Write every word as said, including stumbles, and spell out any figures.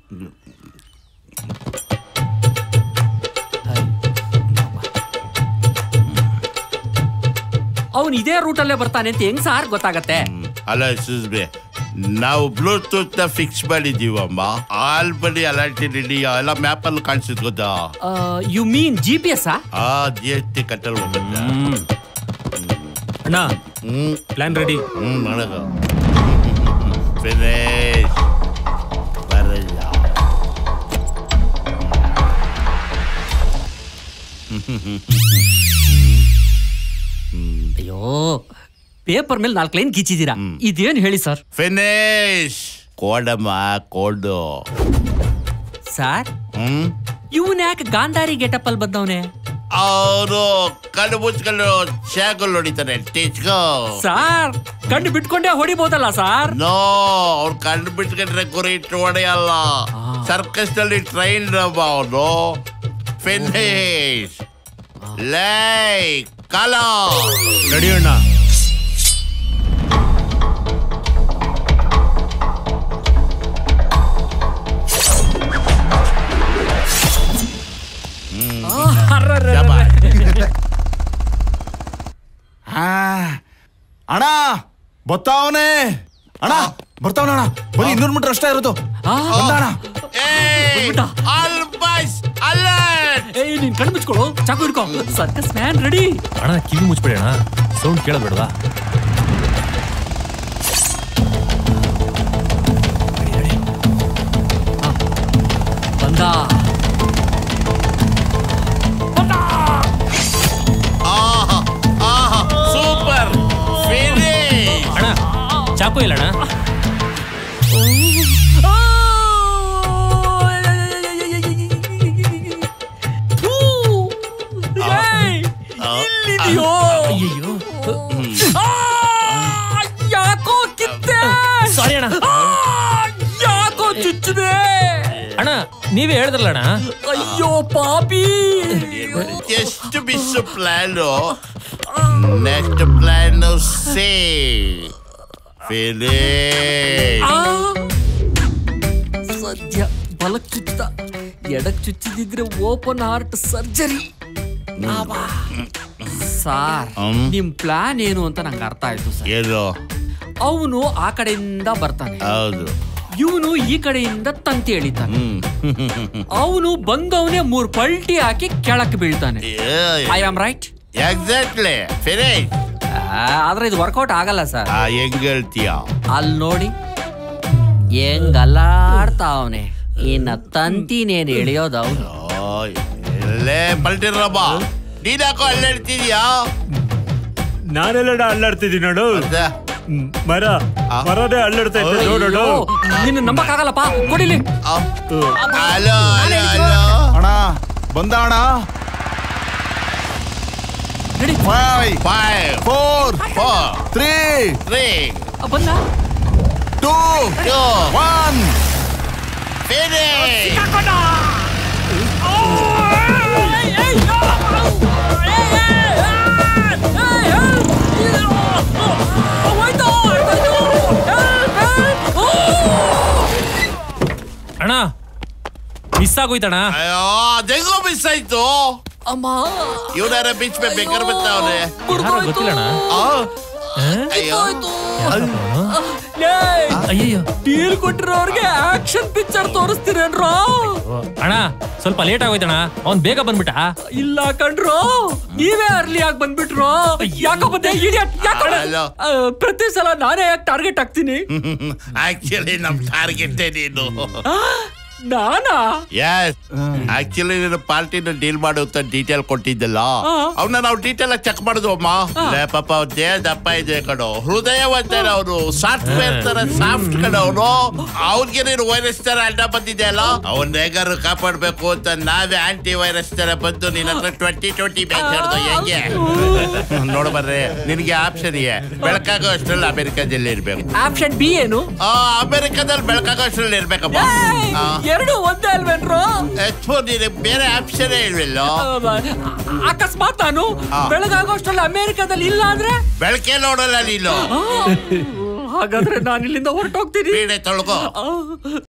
ಅವನು ಇದೇ ರೂಟಲ್ಲೇ ಬರ್ತಾನೆ ಅಂತ ಹೆಂಗ್ ಸಾರ್ ಗೊತ್ತಾಗತ್ತೆ? ಅಲ್ಲ ಸುಸ್ಬೆ, ನಾವು ಬ್ಲೂಟೂತ್ ನ ಫಿಕ್ಸ್ ಮಾಡಿದೀವಮ್ಮ. ಆಲ್ ಬಡಿ ಅಲರ್ಟ್ ಎಲ್ಲ ಮ್ಯಾಪ್ ಅಲ್ಲಿ ಕಾಣಿಸುತ್ತೆ ಗೊತ್ತಾ? You mean G P S? ಆ ಜಿ ಎಸ್ ಟಿ ಕಟ್ಟಲ್ ಹೋಗುತ್ತೆ ಅಣ್ಣ. Plan ready. ಹ್ಮ್ ಮಾಡಕ ಫಿನಿಶ್ ಬರಲ್ಲ. ಅಯ್ಯೋ, ಪೇಪರ್ ಮೇಲೆ ನಾಲ್ಕು ಲೈನ್ ಗಿಚ್ಚಿದ್ದೀರಾ, ಇದೇನು ಹೇಳಿ ಸರ್? ಫಿನಿಶ್ ಕೋಡಮ್ಮ ಕೋಡು. ಸರ್ ಇವನ್ ಯಾಕೆ ಗಾಂಧಾರಿ ಗೆಟಪ್ ಅಲ್ಲಿ ಬಂದವನೆ? ಅವರು ಕಣ್ಣು ಮುಚ್ಕೊಂಡು ಶಾಗಲ್ ಹೊಡಿತಾರೆ. ಸಾರ್ ಕಣ್ಣು ಬಿಟ್ಕೊಂಡೆ ಹೊಡಿಬಹುದಲ್ಲ ಸಾರ್? ನೋ, ಅವ್ರು ಕಣ್ಣು ಬಿಟ್ಕೊಂಡ್ರೆ ಗುರಿ ಇಟ್ಟು ಹೊಡೆಯಲ್ಲ. ಸರ್ಕಸ್ ನಲ್ಲಿ ಟ್ರೈನ್ ಅವನು. ಫಿನಿಶ್ ಲೈಕ್ ಕಾಲ ರೆಡಿ ಅಣ್ಣ. ಅಣ್ಣ ಬರ್ತಾವನೆ, ಅಣ್ಣ ಬರ್ತಾವನ ಅಣ್ಣ. ಬರೀ ಇನ್ನೂರು ಮೀಟರ್ ಅಷ್ಟೇ ಇರೋದು. ನೀನ್ ಕಣ್ಣು ಮುಚ್ಕೊಳ್ಳು, ಚಾಕು ಹಿಡ್ಕೊ. Circus man ready. ಅಣ್ಣ ಕಿವಿ ಮುಚ್ಬೇಡಿ ಅಣ್ಣ, ಸೌಂಡ್ ಕೇಳಬೇಡವಾ? ಬಂದ ಸೂಪರ್ ಫಿನಿಶ್. ಅಣ್ಣ ಚಾಕು ಇಲ್ಲ ಅಣ್ಣ. ಯಾಕೋ ಕಿತ್ತೆ. ಸಾರಿ ಅಣ್ಣ. ಯಾಕೋ ಚುಚ್ಚಿದೆ ಅಣ್ಣ. ನೀವೇ ಹೇಳಿದ್ರಲ್ಲ ಅಣ್ಣ. ಅಯ್ಯೋ ಪಾಪಿ. ಎಷ್ಟು ಬಿಸ್ಸು ಪ್ಲಾನು. ನೆಕ್ಸ್ಟ್ ಪ್ಲಾನ್ ಸೇ ಸದ್ಯ ಬಲಕ್ ಚುಚ್ಚಿದ, ಎಡಕ್ ಚುಚ್ಚಿದಿದ್ರೆ ಓಪನ್ ಹಾರ್ಟ್ ಸರ್ಜರಿ. ಸಾರ್ ನಿಮ್ ಪ್ಲಾನ್ ಏನು ಅಂತ ನಂಗೆ ಅರ್ಥ ಆಯ್ತು ಸರ್. ಏನು? ಅವನು ಆ ಕಡೆಯಿಂದ ಬರ್ತಾನೆ, ಹೌದು. ಇವನು ಈ ಕಡೆಯಿಂದ ತಂತಿ ಎಳಿತಾನೆ. ಅವನು ಬಂದವನೇ ಮೂರ್ ಪಲ್ಟಿ ಹಾಕಿ ಕೆಳಕ್ ಬೀಳ್ತಾನೆ. I am right? Exactly finish. ಆದ್ರೆ ಇದು ವರ್ಕೌಟ್ ಆಗಲ್ಲ ಸರ್. ಹೆಂಗ್ ಹೇಳ್ತೀಯ? ಅಲ್ಲಿ ನೋಡಿ ಹೆಂಗ್ ಅಲ್ಲಾಡ್ತಾವನೆ. ಇನ್ನ ತಂತಿನೇನು ಎಳಿಯೋದು ಅವನು. ಎಲ್ಲೇ ಪಲ್ಟಿರಬ್ಬ, ನೀನ್ ಯಾಕೋ ಅಲ್ಲಾಡ್ತಿದ್ಯಾ? ನಾನೆಲ್ಲ ಅಲ್ಲಾಡ್ತಿದ್ದೀನಿ ನೋಡು. ಮರ ಮರದೇ ಅಲ್ಲಾಡ್ತಾ ಇದ್ದೆ ನೋಡು. ನಿನ್ನ ನಂಬಕ್ಕಾಗಲ್ಲಪ್ಪ, ಕೊಡಿಲಿ. ಹಲೋ ಹಲೋ ಹಲೋ ಅಣ್ಣ ಬಂದ ಅಣ್ಣ. Five five four four three three ಬಂದ. Two one finish. ಅಣ್ಣ ಮಿಸ್ ಆಗೋಯ್ತಣ್ಣ. ಅಯ್ಯೋ ಅದೆಂಗೋ ಮಿಸ್ ಆಯ್ತು. ಅಮ್ಮ ಇವನಾರ ಬೀಚ್ ಮೇ ಬೆಕ್ಕರ್ ಬರ್ತಾವ್ರೆ. ಗೊತ್ತಿಲ್ಲಣ್ಣ. ಅಯ್ಯೋ ಅಯ್ಯೋ ಡೀಲ್ ಕೊಟ್ಟಿರೋರ್ಗೆ ಆಕ್ಷನ್ ಪಿಕ್ಚರ್ ತೋರಿಸ್ತೀರೇನ್ರೋ? ಅಣ್ಣ ಸ್ವಲ್ಪ ಲೇಟ್ ಆಗೋಯ್ತಣ್ಣ, ಅವ್ನ್ ಬೇಗ ಬಂದ್ಬಿಟ್ಟ. ಇಲ್ಲ ಕಣ್ರೋ, ನೀವೇ ಅರ್ಲಿ ಆಗಿ ಬಂದ್ಬಿಟ್ರೋ. ಯಾಕೋ ಬಂದೆ ಇಡಿಯಟ್. ಪ್ರತಿ ಸಲ ನಾನೇ ಯಾಕೆ ಟಾರ್ಗೆಟ್ ಆಗ್ತೀನಿ? ಆಕ್ಚುಲಿ ನಮ್ ಟಾರ್ಗೆಟ್ ನೀನು. ನಾನಾ? ಎಸ್, ಆಕ್ಚುಲಿ ನೀನು ಪಾರ್ಟಿನ ಡೀಲ್ ಮಾಡು ಅಂತ ಡೀಟೇಲ್ ಕೊಟ್ಟಿದ್ದಲ್ಲ, ಅವನ್ನ ನಾವು ಡೀಟೇಲ್ ಆಗಿ ಚೆಕ್ ಮಾಡಿದ್ವು ಅಮ್ಮ. ಪಾಪ ಅವ್ರ ದೇಹ ದಪ್ಪ ಇದೆ ಕಣೋ, ಹೃದಯವಂತಾರೆ ಅವನು, ಸಾಫ್ಟ್ವೇರ್ ತರ ಸಾಫ್ಟ್ ಕಣೋ ಅವನು. ಅವ್ನಿಗೆ ನೀನು ವೈರಸ್ ತರ ಅಡ್ಡ ಬಂದಿದೆ ಅಲ್ಲ, ಅವನ್ ಹೇಗಾರು ಕಾಪಾಡ್ಬೇಕು ಅಂತ ನಾವೇ ಆಂಟಿ ವೈರಸ್ ತರ ಬಂದು ನಿನ್ನ ಹತ್ರ ಟ್ವೆಂಟಿ ಟ್ವೆಂಟಿ ಬ್ಯಾಚ್ ಹಿಡ್ದು ಹೆಂಗೆ ನೋಡು ಬರ್ರಿ. ನಿನ್ಗೆ ಆಪ್ಷನ್ ಇದೆ, ಬೆಳಕಾಗೋ ಅಷ್ಟ್ರಲ್ಲಿ ಅಮೆರಿಕಾದಲ್ಲಿ ಇರ್ಬೇಕು. ಆಪ್ಷನ್ ಬಿ ಏನು? ಅಮೆರಿಕಾದಲ್ಲಿ ಬೆಳಕಾಗೋ ಅಷ್ಟ್ರಲ್ಲಿ ಇರ್ಬೇಕಮ್ಮ. ಎರಡು ಒಂದೇ ಅಲ್ವೇನ್ರೋ? ಬೇರೆ ಆಪ್ಷನ್ ಇಲ್ವಿಲ್ಲ. ಅಕಸ್ಮಾತ್ ನಾನು ಬೆಳಗಾಗೋಷ್ಟರಲ್ಲಿ ಅಮೆರಿಕಾದಲ್ಲಿ ಇಲ್ಲ ಅಂದ್ರೆ ಬೆಳಕೆ ನೋಡಲ್ಲ ನೀನು. ಹಾಗಾದ್ರೆ ನಾನು ಇಲ್ಲಿಂದ ಹೊರಟೋಗ್ತೀನಿ. ಬೇಡ ತೊಳ್ಕೋ.